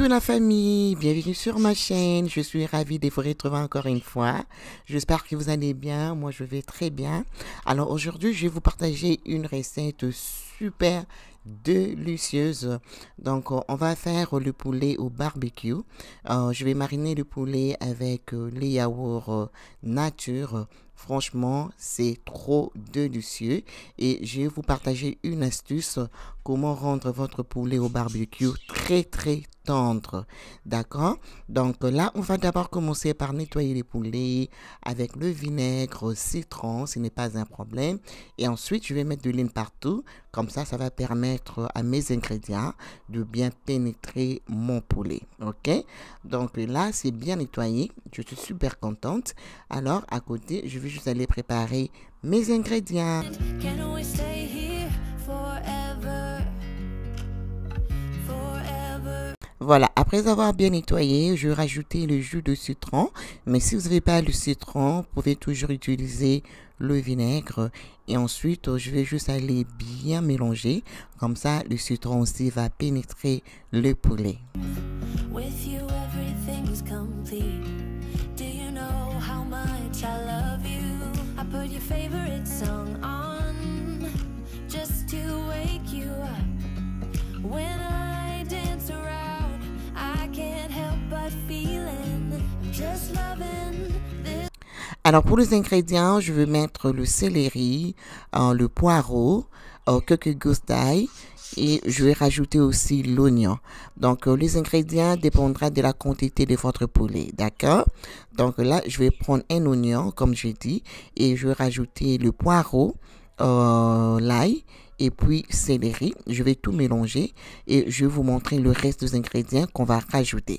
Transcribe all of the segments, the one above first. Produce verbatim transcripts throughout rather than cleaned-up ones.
Coucou la famille, bienvenue sur ma chaîne. Je suis ravie de vous retrouver encore une fois. J'espère que vous allez bien. Moi, je vais très bien. Alors aujourd'hui, je vais vous partager une recette super délicieuse. Donc, euh, on va faire le poulet au barbecue. Euh, je vais mariner le poulet avec euh, les yaourts euh, nature. Franchement, c'est trop délicieux et je vais vous partager une astuce comment rendre votre poulet au barbecue très très tendre. D'accord? Donc là, on va d'abord commencer par nettoyer les poulets avec le vinaigre, citron, ce n'est pas un problème. Et ensuite, je vais mettre de l'huile partout. Comme ça, ça va permettre à mes ingrédients de bien pénétrer mon poulet. OK? Donc là, c'est bien nettoyé. Je suis super contente. Alors, à côté, je vais juste aller préparer mes ingrédients. Can we stay here forever? Forever. Voilà, après avoir bien nettoyé, je vais rajouter le jus de citron. Mais si vous n'avez pas le citron, vous pouvez toujours utiliser le vinaigre. Et ensuite, je vais juste aller bien mélanger. Comme ça, le citron aussi va pénétrer le poulet. With you, everything is complete. Do you know how much I love you? I put your favorite song on just to wake you up. When I dance around, I can't help but feeling just loving this. Alors pour les ingrédients, je vais mettre le céleri, euh, le poireau, euh, quelques gousses d'ail et je vais rajouter aussi l'oignon. Donc euh, les ingrédients dépendront de la quantité de votre poulet, d'accord? Donc là, je vais prendre un oignon comme j'ai dit et je vais rajouter le poireau, euh, l'ail et puis céleri. Je vais tout mélanger et je vais vous montrer le reste des ingrédients qu'on va rajouter.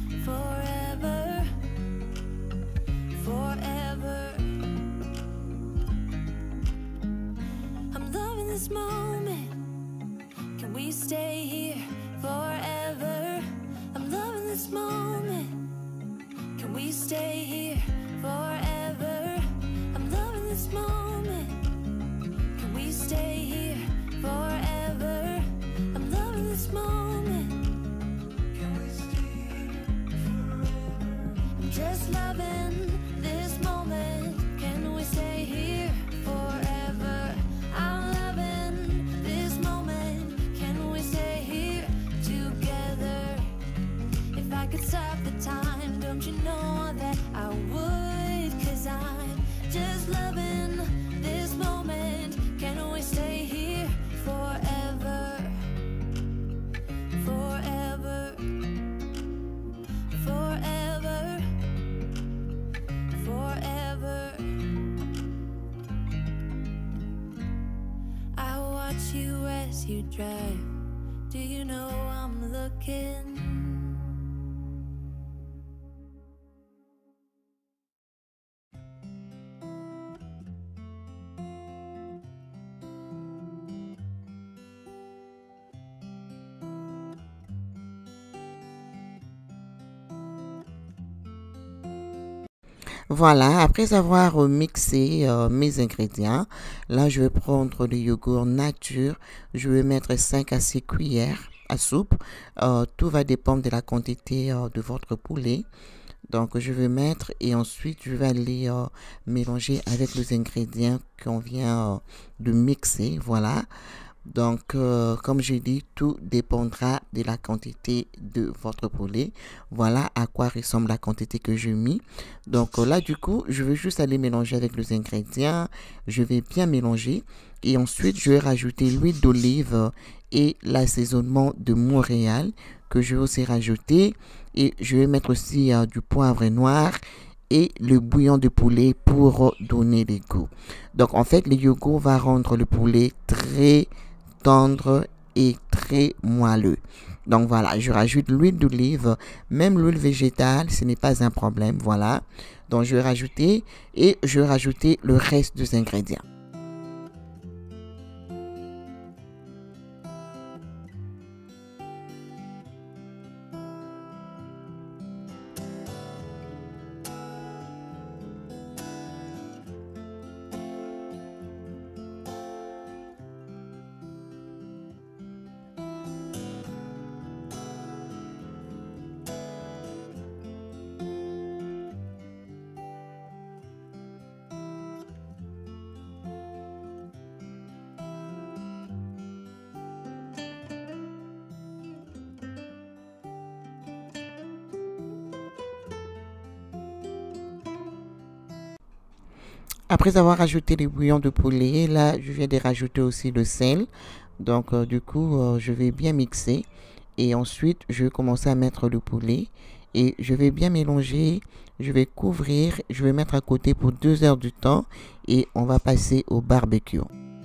Moment, can we stay here forever? I'm loving this moment. Can we stay here forever? I'm loving this moment. Can we stay here forever? I'm loving this moment. Can we stay here forever? I'm just loving this moment. Can we stay here forever? I'm loving this moment. Can we stay here together? If I could stop the time, don't you know that I would? 'Cause I'm just loving this moment. Can we stay here forever? Forever. Forever. Forever. I watch you as you drive. Do you know I'm looking? Voilà, après avoir euh, mixé euh, mes ingrédients, là je vais prendre le yogourt nature, je vais mettre cinq à six cuillères à soupe. Euh, tout va dépendre de la quantité euh, de votre poulet. Donc je vais mettre et ensuite je vais aller euh, mélanger avec les ingrédients qu'on vient euh, de mixer. Voilà. Donc, euh, comme j'ai dit, tout dépendra de la quantité de votre poulet. Voilà à quoi ressemble la quantité que j'ai mis. Donc euh, là, du coup, je vais juste aller mélanger avec les ingrédients. Je vais bien mélanger. Et ensuite, je vais rajouter l'huile d'olive et l'assaisonnement de Montréal que je vais aussi rajouter. Et je vais mettre aussi euh, du poivre noir et le bouillon de poulet pour donner les goûts. Donc, en fait, le yogourt va rendre le poulet très tendre et très moelleux. Donc voilà, je rajoute l'huile d'olive, même l'huile végétale, ce n'est pas un problème, voilà. Donc je vais rajouter et je vais rajouter le reste des ingrédients. Après avoir ajouté les bouillons de poulet, là, je viens de rajouter aussi le sel. Donc, euh, du coup, euh, je vais bien mixer. Et ensuite, je vais commencer à mettre le poulet. Et je vais bien mélanger. Je vais couvrir. Je vais mettre à côté pour deux heures du temps. Et on va passer au barbecue.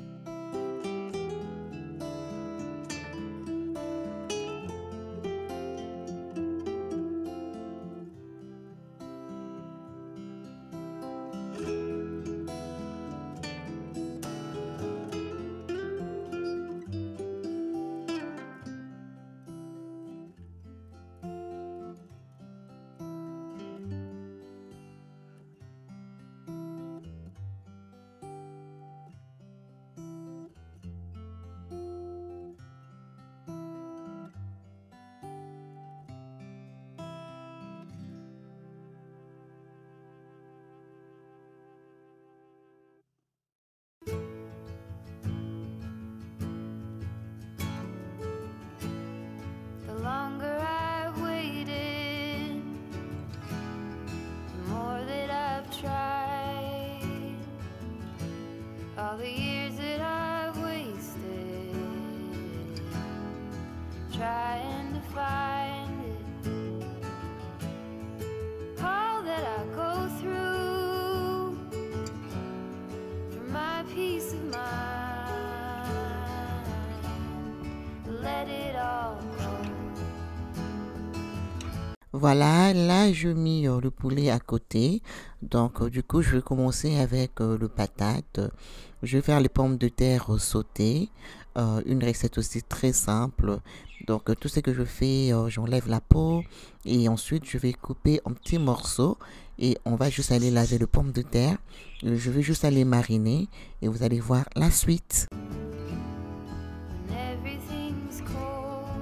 The longer I've waited, the more that I've tried. All the years that I've wasted trying to find it. All that I go through for my peace of mind. Let it all go. Voilà, là, je mis euh, le poulet à côté. Donc, euh, du coup, je vais commencer avec euh, le patate. Je vais faire les pommes de terre euh, sautées. Euh, une recette aussi très simple. Donc, euh, tout ce que je fais, euh, j'enlève la peau. Et ensuite, je vais couper en petits morceaux. Et on va juste aller laver les pommes de terre. Euh, Je vais juste aller mariner. Et vous allez voir la suite. When everything's cold,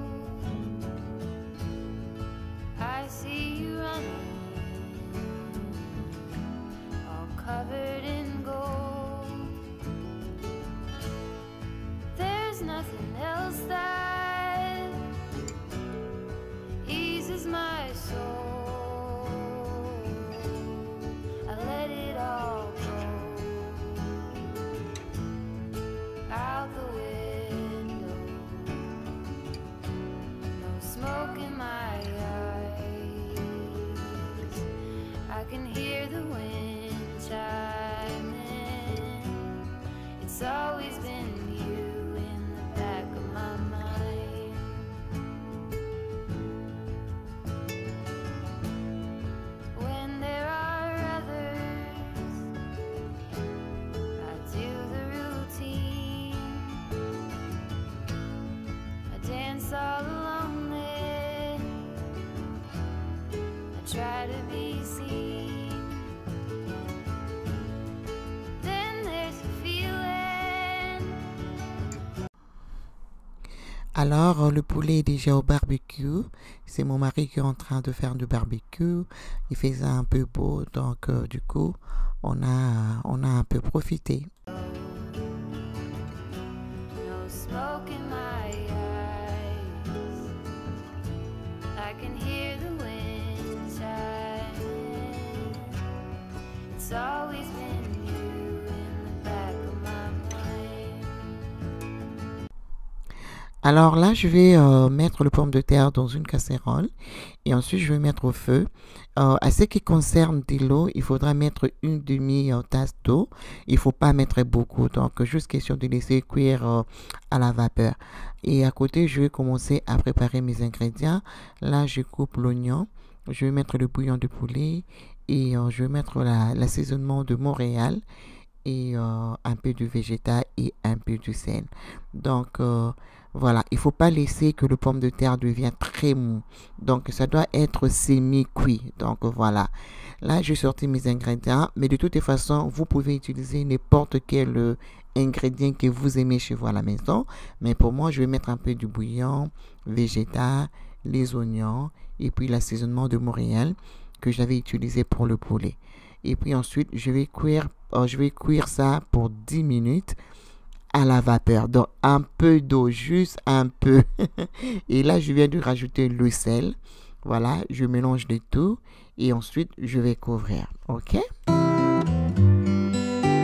I see you running, all covered in gold. There's nothing else that eases my soul. I let it all go out the window. No smoke in my eyes. I can hear the wind chiming. It's always been you in the back of my mind. When there are others, I do the routine. I dance all alone then. I try to be seen. Then there's a feeling. Alors, euh, le poulet est déjà au barbecue. C'est mon mari qui est en train de faire du barbecue. Il faisait un peu beau, donc euh, du coup, on a, on a un peu profité. No smoke in my eyes. I can hear the wind chiming. It's always been you in the back of my mind. Alors là, je vais euh, mettre le pomme de terre dans une casserole et ensuite je vais mettre au feu. Euh, à ce qui concerne de l'eau, il faudra mettre une demi-tasse d'eau. Il ne faut pas mettre beaucoup, donc juste question de laisser cuire euh, à la vapeur. Et à côté, je vais commencer à préparer mes ingrédients. Là, je coupe l'oignon, je vais mettre le bouillon de poulet et euh, je vais mettre la- l'assaisonnement de Montréal et euh, un peu de végétal et un peu de sel. Donc euh, voilà, il faut pas laisser que le pomme de terre devienne très mou. Donc ça doit être semi-cuit. Donc voilà. Là, j'ai sorti mes ingrédients, mais de toute façon, vous pouvez utiliser n'importe quel euh, ingrédient que vous aimez chez vous à la maison. Mais pour moi, je vais mettre un peu du bouillon, végétal, les oignons et puis l'assaisonnement de Montréal que j'avais utilisé pour le poulet. Et puis ensuite, je vais cuire, euh, je vais cuire ça pour dix minutes à la vapeur. Donc, un peu d'eau, juste un peu. Et là, je viens de rajouter le sel. Voilà, je mélange le tout. Et ensuite, je vais couvrir. OK?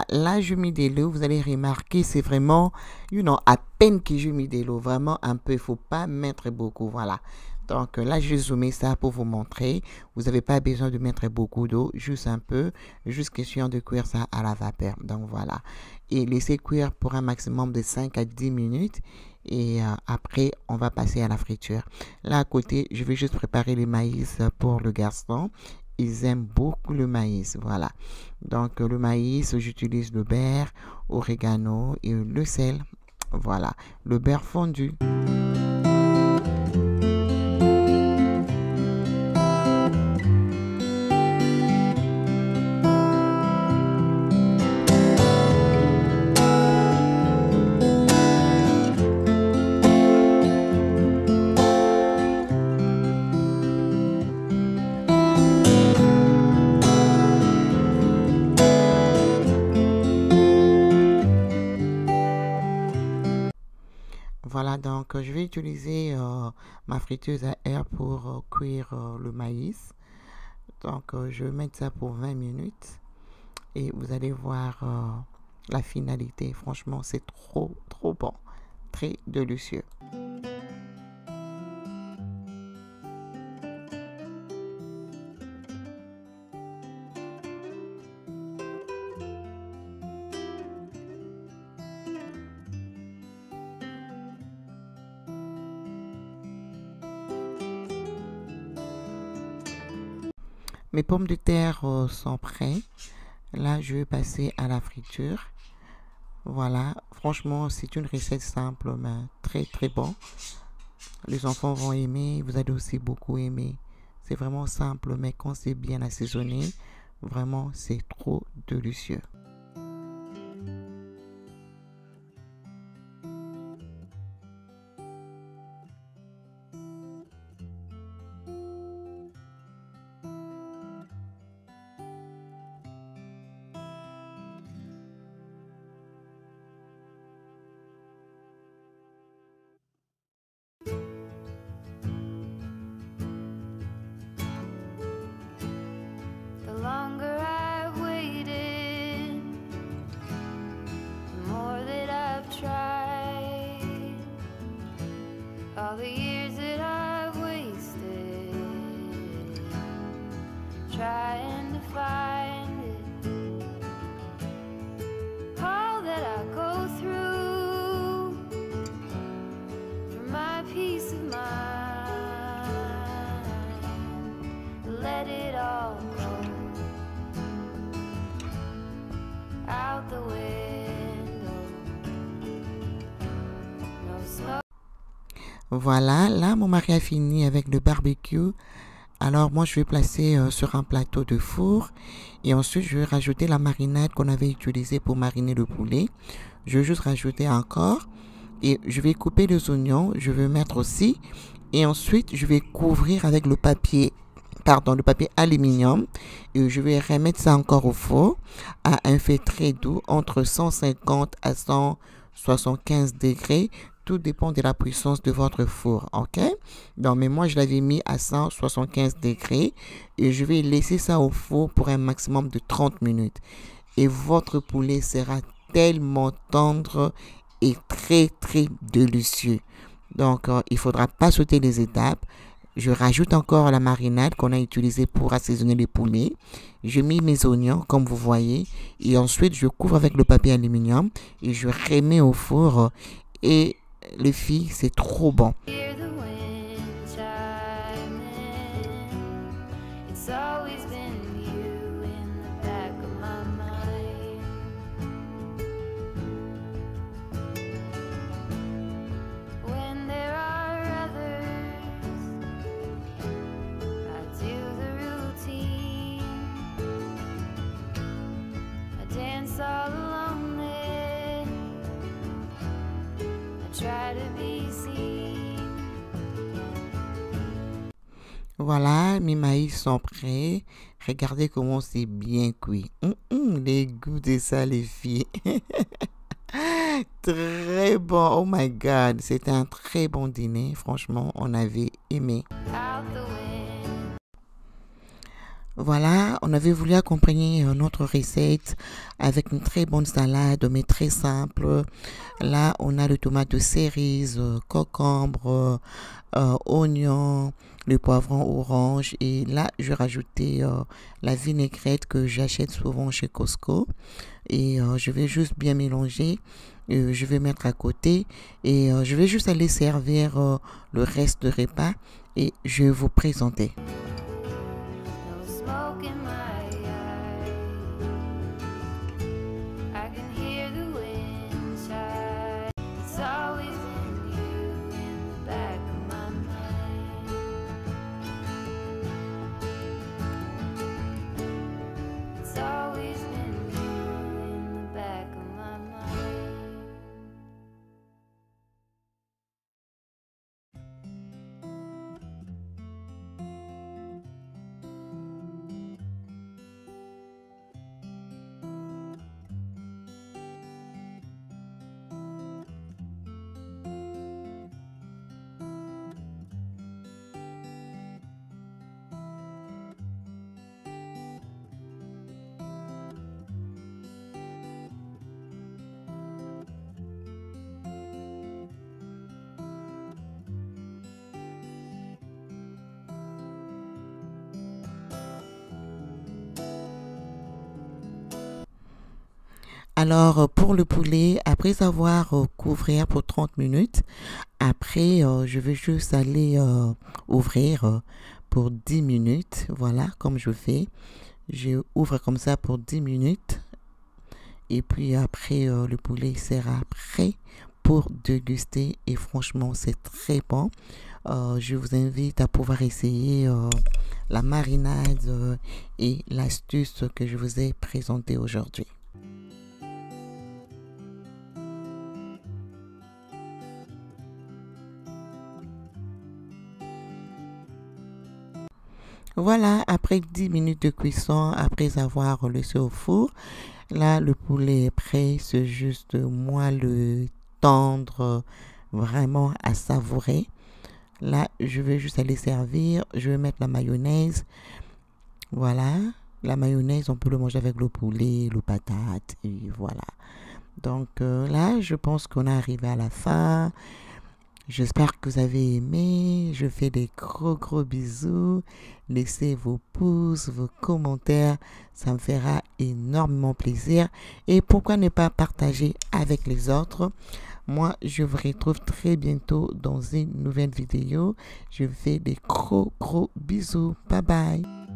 là, je mets de l'eau. Vous allez remarquer, c'est vraiment, you know, à peine que je mets de l'eau. Vraiment un peu. Il ne faut pas mettre beaucoup. Voilà. Donc là, j'ai zoomé ça pour vous montrer. Vous n'avez pas besoin de mettre beaucoup d'eau, juste un peu, juste question de cuire ça à la vapeur. Donc voilà. Et laisser cuire pour un maximum de cinq à dix minutes. Et euh, après, on va passer à la friture. Là, à côté, je vais juste préparer le maïs pour le garçon. Ils aiment beaucoup le maïs, voilà. Donc, le maïs, j'utilise le beurre, oregano et le sel. Voilà, le beurre fondu. Voilà, donc euh, je vais utiliser euh, ma friteuse à air pour euh, cuire euh, le maïs. Donc euh, je vais mettre ça pour vingt minutes et vous allez voir euh, la finalité. Franchement, c'est trop, trop bon. Très délicieux. Mes pommes de terre euh, sont prêtes. Là, je vais passer à la friture. Voilà, franchement, c'est une recette simple, mais très très bon. Les enfants vont aimer, vous allez aussi beaucoup aimer. C'est vraiment simple, mais quand c'est bien assaisonné, vraiment, c'est trop délicieux. The longer I've waited, the more that I've tried. All the years that I've wasted trying to find it. All that I go through for my peace of mind. Let it all go out the window. No smoke. Voilà, là, mon mari a fini avec le barbecue. Alors, moi, je vais placer euh, sur un plateau de four. Et ensuite, je vais rajouter la marinade qu'on avait utilisée pour mariner le poulet. Je vais juste rajouter encore. Et je vais couper les oignons. Je vais mettre aussi. Et ensuite, je vais couvrir avec le papier, pardon, le papier aluminium. Et je vais remettre ça encore au four à un feu très doux, entre cent cinquante à cent soixante-quinze degrés. Tout dépend de la puissance de votre four, ok? Donc, mais moi, je l'avais mis à cent soixante-quinze degrés et je vais laisser ça au four pour un maximum de trente minutes. Et votre poulet sera tellement tendre et très, très délicieux. Donc, euh, il ne faudra pas sauter les étapes. Je rajoute encore la marinade qu'on a utilisée pour assaisonner les poulets. Je mets mes oignons, comme vous voyez. Et ensuite, je couvre avec le papier aluminium et je remets au four. Et les filles, c'est trop bon. Hear the wind chiming. It's always been you in the back of my mind. When there are others, I do the routine. I dance all alone there. I try to be seen. Voilà, mes maïs sont prêts. Regardez comment c'est bien cuit. Hum, hum, les goûts de ça, les filles. Très bon. Oh my God. C'était un très bon dîner. Franchement, on avait aimé. Out the wind. Voilà, on avait voulu accompagner euh, notre recette avec une très bonne salade, mais très simple. Là, on a le tomate de cerise, euh, concombre, euh, oignon, le poivron orange. Et là, je vais rajouter euh, la vinaigrette que j'achète souvent chez Costco. Et euh, je vais juste bien mélanger. Euh, je vais mettre à côté et euh, je vais juste aller servir euh, le reste de repas et je vais vous présenter. No smoke in my eye. I can hear the wind sigh. It's always in you in the back of my mind. It's always been you in the back of my mind. Alors, euh, pour le poulet, après avoir euh, couvert pour trente minutes, après, euh, je vais juste aller euh, ouvrir euh, pour dix minutes. Voilà, comme je fais. Je ouvre comme ça pour dix minutes. Et puis après, euh, le poulet sera prêt pour déguster. Et franchement, c'est très bon. Euh, je vous invite à pouvoir essayer euh, la marinade euh, et l'astuce que je vous ai présentée aujourd'hui. Voilà, après dix minutes de cuisson, après avoir laissé au four, là, le poulet est prêt. C'est juste moelleux, tendre, vraiment à savourer. Là, je vais juste aller servir. Je vais mettre la mayonnaise. Voilà, la mayonnaise, on peut le manger avec le poulet, le patate, et voilà. Donc euh, là, je pense qu'on est arrivé à la fin. J'espère que vous avez aimé. Je fais des gros gros bisous. Laissez vos pouces, vos commentaires. Ça me fera énormément plaisir. Et pourquoi ne pas partager avec les autres? Moi, je vous retrouve très bientôt dans une nouvelle vidéo. Je vous fais des gros gros bisous. Bye bye.